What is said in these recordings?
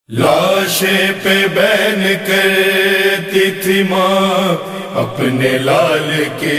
لاشیں پہ بین کرتی تھی ماں اپنے لال کے،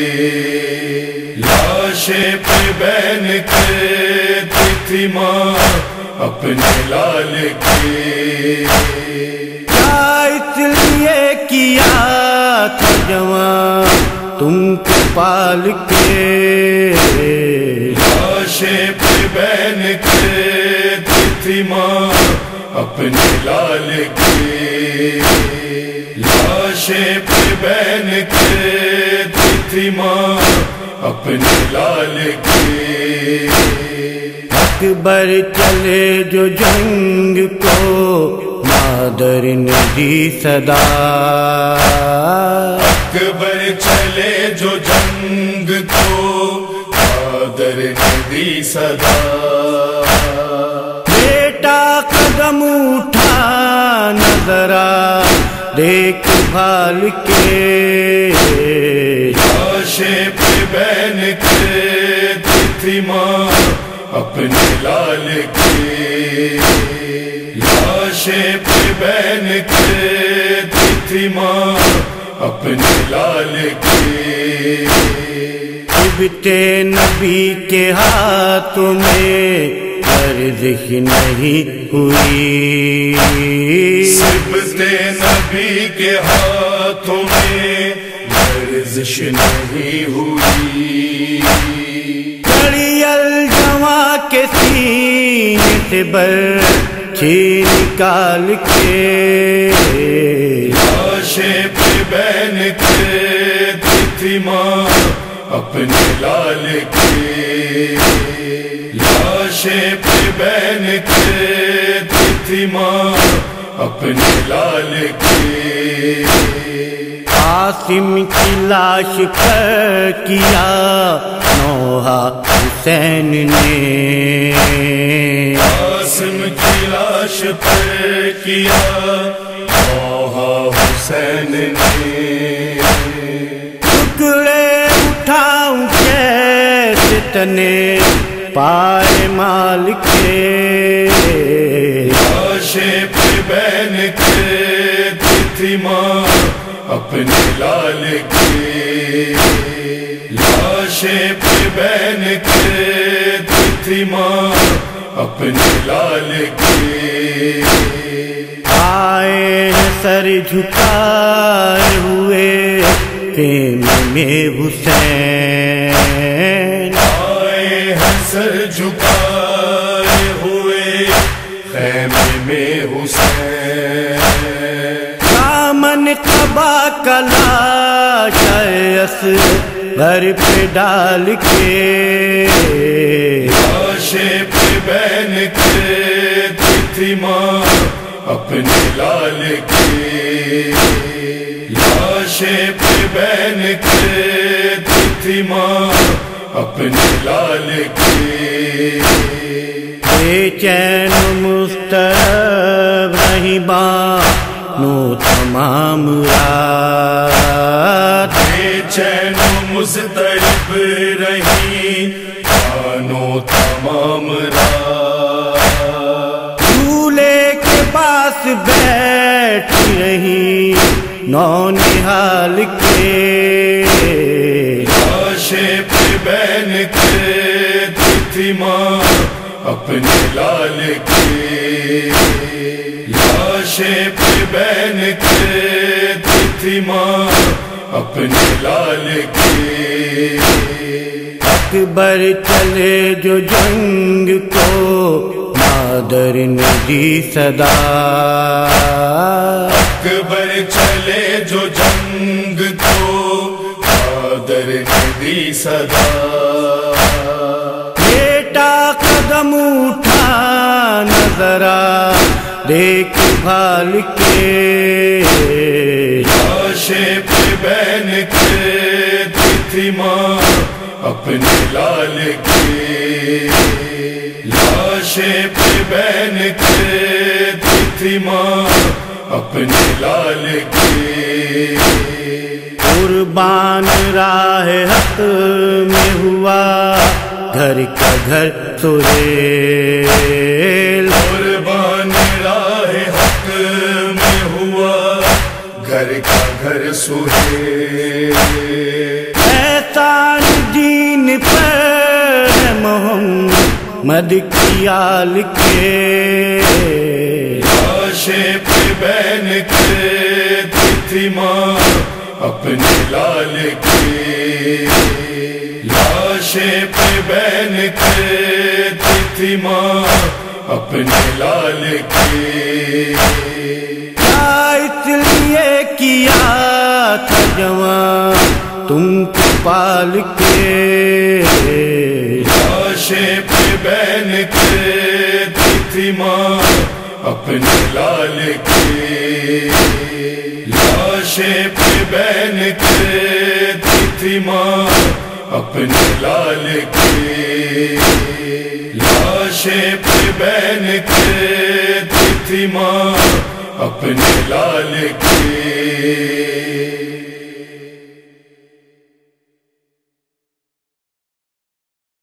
لاشیں پہ بین کرتی تھی ماں اپنے لال کے۔ کیا اس لیے کیا تھا جوان تم کو پال کے، لاشیں پہ بین کرتی تھی ماں اپنے لال کے، لاشیں پہ بین کرتی تھی ماں اپنے لال کے۔ اکبر چلے جو جنگ کو مادر نے دی صدا، اکبر چلے جو جنگ کو مادر نے دی صدا، قدم اٹھا نظرا دیکھ بھال کے، لاشیں پہ بین کرتی تھی ماں اپنے لال کے، لاشیں پہ بین کرتی تھی ماں اپنے لال کے۔ طبطِ نبی کے ہاتھوں میں ورزش نہیں ہوئی، طبطِ نبی کے ہاتھوں میں ورزش نہیں ہوئی، کڑی الجواں کے سینے سے برچھی نکال کے، لاشیں پہ بین کرتی تھی ماں اپنے لال کے، لاشیں پہ بین کرتی تھی ماں اپنے لال کے۔ قاسم کی لاش پر کیا نوحہ حسین نے، قاسم کی لاش پر کیا نوحہ حسین نے، ٹکڑے اٹھاؤں کیسے تنے پائے مال کے، لاشیں پہ بین کرتی تھی ماں اپنے لال کے، لاشیں پہ بین کرتی تھی ماں اپنے لال کے۔ آئے ہیں سر جھکائے ہوئے خیمے میں حسین، سر جھکائے ہوئے خیمے میں حسین، دامن قبا کا لاش اصغر پہ ڈال کے، لاشیں پہ بین کرتی تھی ماں اپنے لال کے، لاشیں پہ بین کرتی تھی ماں اپنے لال کے۔ بے چین مضطرب رہی بانو تمام رات، بے چین مضطرب رہی بانو تمام رات، جھولے کے پاس بیٹھی رہی نونہال کے، لاشیں پہ بین کرتی تھی ماں اپنے لال کے، لاشیں پہ بین کرتی تھی ماں اپنے لال کے۔ اکبر چلے جو جنگ کو مادر نے دی صدا، اکبر چلے جو جنگ کو مادر نے دی صدا، بیٹا قدم اٹھا نظرا دیکھ بھال کے، لاشیں پہ بین کرتی تھی ماں اپنے لال کے، لاشیں پہ بین کرتی تھی ماں اپنے لال کے۔ قربان راہ حق میں ہوا گھر کا گھر سہیل، قربان راہ سہیل اے تاج دین پر محمد کی آل کے لاشیں پہ بین کرتی تھی ماں اپنے لال کی لاشیں پہ بین کرتی تھی ماں اپنے لال کی کیا اس لیے کیا تھا جوان تم کو پال کے لاشیں پہ بین کرتی تھی ماں اپنے لال کی لاشیں پہ بین کرتی تھی ماں اپنے لال کی لاشیں پہ بین کرتی تھی ماں اپنے لال کی